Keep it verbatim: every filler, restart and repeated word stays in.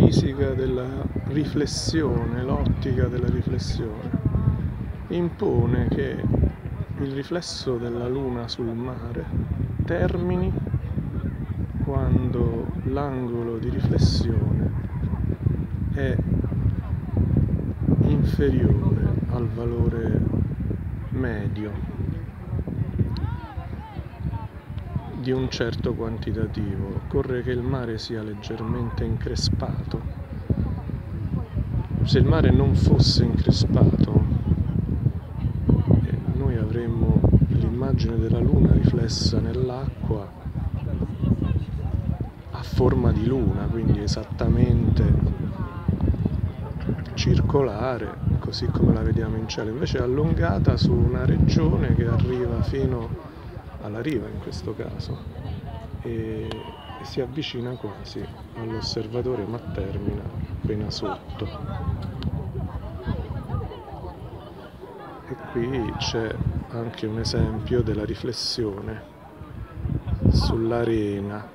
fisica della riflessione, l'ottica della riflessione, impone che il riflesso della luna sul mare termini quando l'angolo di riflessione è inferiore al valore medio di un certo quantitativo. Occorre che il mare sia leggermente increspato. Se il mare non fosse increspato, eh, noi avremmo l'immagine della luna riflessa nell'acqua a forma di luna, quindi esattamente circolare, così come la vediamo in cielo. Invece è allungata su una regione che arriva fino alla riva in questo caso e, e si avvicina quasi all'osservatore, ma termina appena sotto. E qui c'è anche un esempio della riflessione sull'arena.